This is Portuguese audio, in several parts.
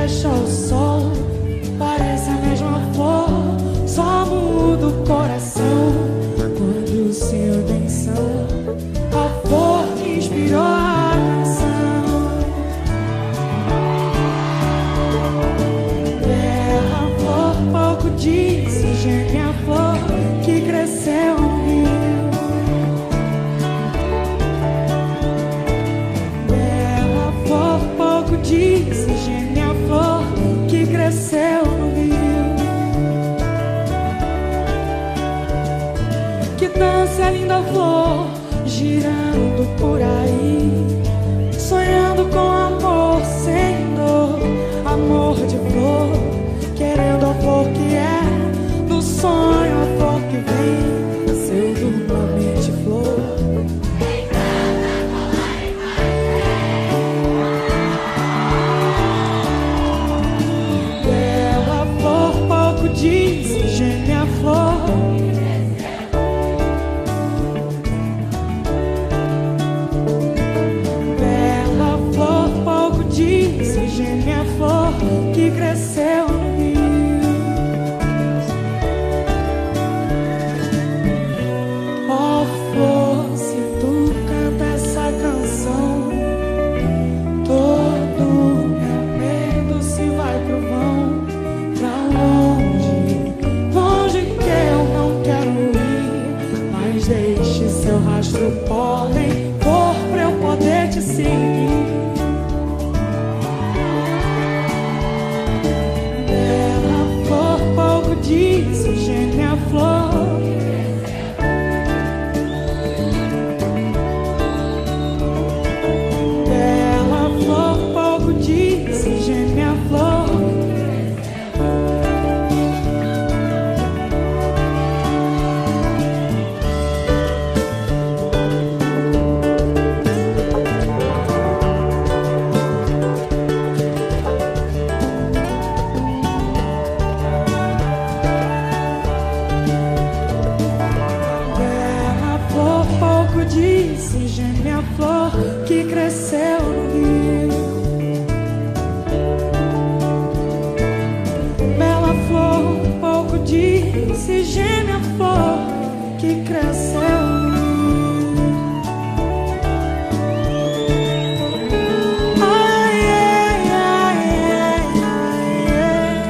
fecha o sol, parece a mesma flor, só muda o coração quando o Senhor atenção, a flor que inspirou a canção. Bela flor, pouco disse, geme a flor que cresceu no rio. Bela flor, pouco disse, geme a flor que cresceu no rio. Que dança a linda flor, girando por aí, sonhando com amor sem dor, amor de flor, querendo a flor que é, no sonho a flor que vem, seu dormente flor. Bela flor, pouco disse, geme a flor. Bela flor, pouco disse, geme a flor que cresceu no rio. Ó flor, se tu canta essa canção, todo meu medo se vai pro vão, pra longe, longe que eu não quero ir, mas deixe seu rastro pólen, flor, pra eu poder te seguir. Bela flor, pouco disse, geme a flor. Bela flor, pouco disse, geme a flor. Bela flor, pouco disse, geme a flor que cresceu no rio. Bela flor, pouco disse, geme a flor que cresceu no rio. Ai, ai, ai, ai, ai, ai.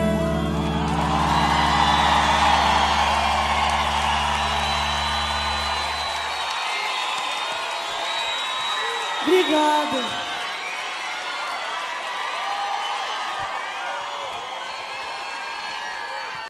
Obrigada.